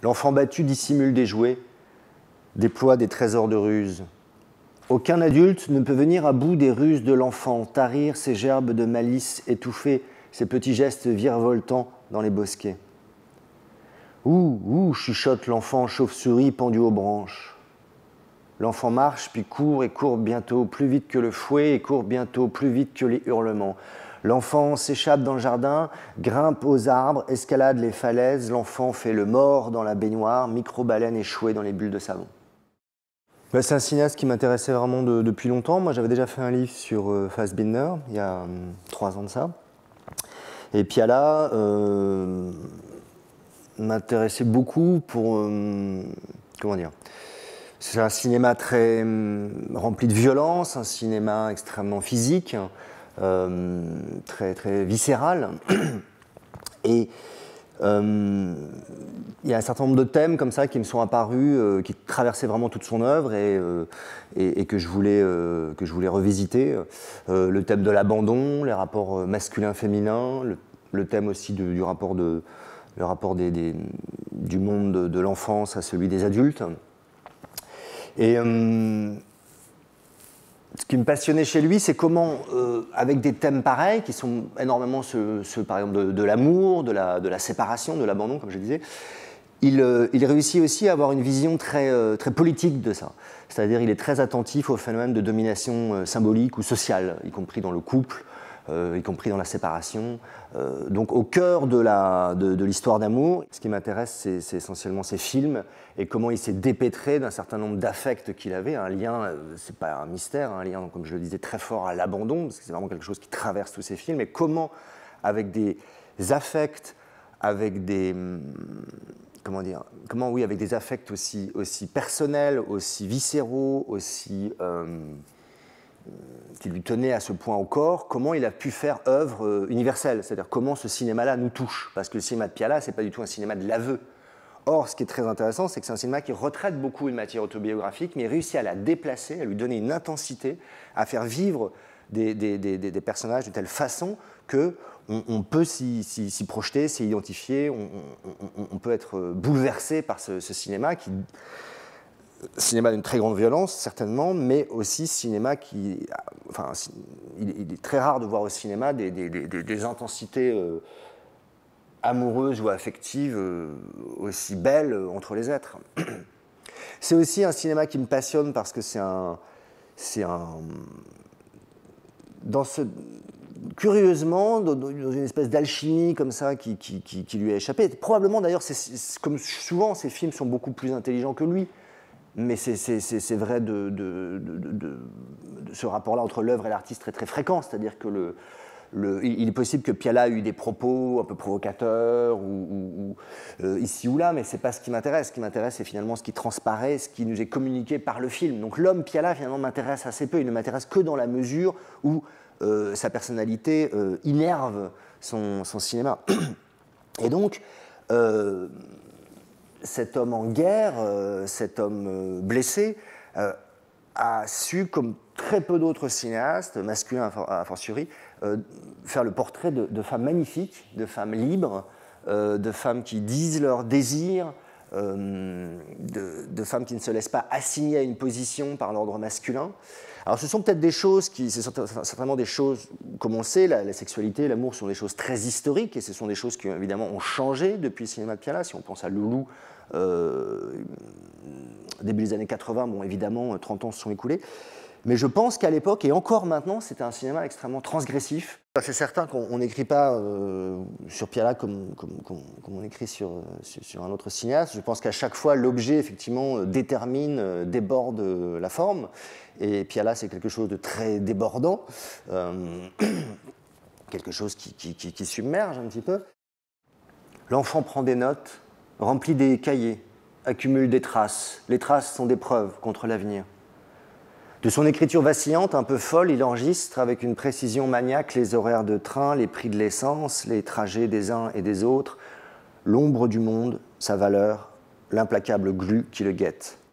L'enfant battu dissimule des jouets, déploie des trésors de ruse. Aucun adulte ne peut venir à bout des ruses de l'enfant, tarir ses gerbes de malice, étouffer ses petits gestes virevoltants dans les bosquets. Ouh, chuchote l'enfant chauve-souris pendu aux branches. L'enfant marche, puis court et court bientôt plus vite que le fouet et court bientôt plus vite que les hurlements. L'enfant s'échappe dans le jardin, grimpe aux arbres, escalade les falaises. L'enfant fait le mort dans la baignoire, micro-baleine échouée dans les bulles de savon. C'est un cinéaste qui m'intéressait vraiment depuis longtemps. Moi, j'avais déjà fait un livre sur Fassbinder, il y a 3 ans de ça. Et Piala m'intéressait beaucoup pour... comment dire ? C'est un cinéma très rempli de violence, un cinéma extrêmement physique, très, très viscéral. Et il y a un certain nombre de thèmes comme ça qui me sont apparus, qui traversaient vraiment toute son œuvre et que je voulais revisiter. Le thème de l'abandon, les rapports masculins-féminins, le thème aussi du rapport, du monde de l'enfance à celui des adultes. Et ce qui me passionnait chez lui, c'est comment, avec des thèmes pareils, qui sont énormément ceux par exemple, de l'amour, de la séparation, de l'abandon, comme je disais, il réussit aussi à avoir une vision très, très politique de ça. C'est-à-dire il est très attentif aux phénomènes de domination symbolique ou sociale, y compris dans le couple, y compris dans la séparation. Donc au cœur de l'histoire d'amour, ce qui m'intéresse, c'est essentiellement ces films et comment il s'est dépêtré d'un certain nombre d'affects qu'il avait, un lien, c'est pas un mystère, un lien, comme je le disais, très fort à l'abandon, parce que c'est vraiment quelque chose qui traverse tous ces films, et comment, avec des affects, avec des... comment dire, comment, oui, avec des affects aussi personnels, aussi viscéraux, aussi... qui lui tenait à ce point au corps, comment il a pu faire œuvre universelle, c'est-à-dire comment ce cinéma-là nous touche, parce que le cinéma de Piala, c'est pas du tout un cinéma de l'aveu. Or, ce qui est très intéressant, c'est que c'est un cinéma qui retraite beaucoup une matière autobiographique, mais réussit à la déplacer, à lui donner une intensité, à faire vivre des personnages de telle façon qu'on peut s'y projeter, s'y identifier, on peut être bouleversé par ce cinéma qui... Cinéma d'une très grande violence, certainement, mais aussi cinéma qui... Enfin, il est très rare de voir au cinéma des intensités amoureuses ou affectives aussi belles entre les êtres. C'est aussi un cinéma qui me passionne parce que curieusement, dans une espèce d'alchimie comme ça qui lui a échappé. Probablement, d'ailleurs, comme souvent, ces films sont beaucoup plus intelligents que lui. Mais c'est vrai de ce rapport-là entre l'œuvre et l'artiste très, très fréquent. C'est-à-dire que il est possible que Piala ait eu des propos un peu provocateurs ici ou là, mais ce n'est pas ce qui m'intéresse. Ce qui m'intéresse, c'est finalement ce qui transparaît, ce qui nous est communiqué par le film. Donc l'homme Piala, finalement, m'intéresse assez peu. Il ne m'intéresse que dans la mesure où sa personnalité innerve son cinéma. Et donc... cet homme en guerre, cet homme blessé, a su, comme très peu d'autres cinéastes, masculins a fortiori, faire le portrait de femmes magnifiques, de femmes libres, de femmes qui disent leurs désirs, de femmes qui ne se laissent pas assigner à une position par l'ordre masculin. Alors ce sont peut-être des choses c'est certainement des choses, comme on le sait, la sexualité, l'amour sont des choses très historiques et ce sont des choses qui évidemment ont changé depuis le cinéma de Piala. Si on pense à Loulou, début des années 80, bon évidemment 30 ans se sont écoulés, mais je pense qu'à l'époque et encore maintenant c'était un cinéma extrêmement transgressif. C'est certain qu'on n'écrit pas sur Piala comme on écrit sur un autre cinéaste. Je pense qu'à chaque fois l'objet effectivement détermine, déborde la forme, et Piala c'est quelque chose de très débordant, quelque chose qui submerge un petit peu. L'enfant prend des notes, remplit des cahiers, accumule des traces. Les traces sont des preuves contre l'avenir. De son écriture vacillante, un peu folle, il enregistre avec une précision maniaque les horaires de train, les prix de l'essence, les trajets des uns et des autres, l'ombre du monde, sa valeur, l'implacable glu qui le guette.